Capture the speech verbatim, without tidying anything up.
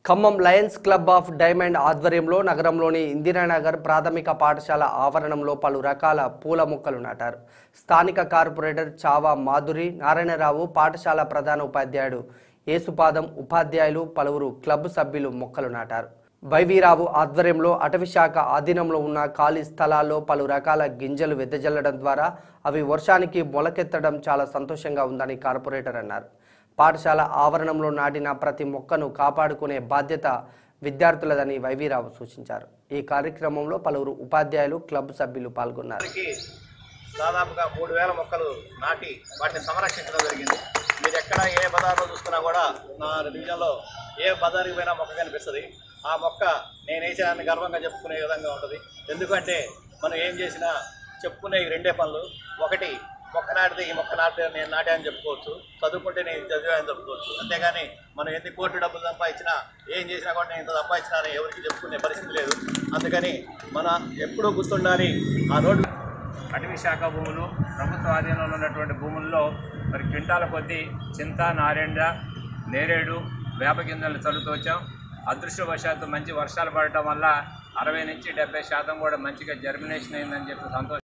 Khammam lions club of diamond ఆధ్వర్యంలో నగరంలోని ఇందిరానగర్ ప్రాథమిక పాఠశాల ఆవరణంలో పలు రకాల పూల మొక్కలు నాటారు. స్థానిక కార్పొరేటర్ చావా మాధురి నారాయణరావు, పాఠశాల ప్రధాన ఉపాధ్యాయుడు యేసుపాదం, ఉపాధ్యాయులు, పలువురు క్లబ్ సభ్యులు మొక్కలు నాటారు. వైవీరావు ఆధ్వర్యంలో అటవీశాఖ ఆధీనంలో ఉన్న ఖాళీ స్థలాల్లో పలు రకాల గింజలు వెదజల్లడం ద్వారా అవి వర్షానికి మొలకెత్తడం చాలా సంతోషంగా ఉందని కార్పొరేటర్ అన్నారు. పాఠశాల ఆవరణంలో నాటిన ప్రతి మొక్కను కాపాడుకునే బాధ్యత విద్యార్థులదని వైవీరావు సూచించారు. ఈ కార్యక్రమంలో పలువురు ఉపాధ్యాయులు, క్లబ్ సభ్యులు పాల్గొన్నారు. దాదాపుగా మూడు వేల మొక్కలు నాటి వాటిని సంరక్షించడం జరిగింది. మీరు ఎక్కడ ఏ బజార్లో చూస్తున్నా కూడా నా డివిజన్లో ఏ బజార్కి పోయినా మొక్క కనిపిస్తుంది. ఆ మొక్క నేను వేసానని గర్వంగా చెప్పుకునే విధంగా ఉంటుంది. ఎందుకంటే మనం ఏం చేసినా చెప్పుకునే రెండే పనులు. ఒకటి, మొక్క నాటితే ఈ మొక్క నాటి నేను నాటే అని చెప్పుకోవచ్చు, చదువుకుంటే నేను చదివాని చెప్పుకోవచ్చు. అంతేగాని మనం ఎన్ని కోట్లు డబ్బులు సంపాదించినా ఏం చేసినా కూడా నేను ఇంత సంపాదించినా అని ఎవరికి చెప్పుకునే పరిస్థితి లేదు. అందుకని మన ఎప్పుడూ గుర్తుండాలి. ఆ రోడ్డు అటవీ శాఖ భూములు, ప్రభుత్వ ఆధీనంలో ఉన్నటువంటి భూముల్లో మరి క్వింటాల కొద్దీ చింత, నారెండ, నేరేడు, వేప గింజలు చల్లుతూ వచ్చాం. అదృష్టవశాత్తు మంచి వర్షాలు పడటం వల్ల అరవై నుంచి డెబ్బై శాతం కూడా మంచిగా జర్మినేషన్ అయిందని చెప్పి సంతోషం.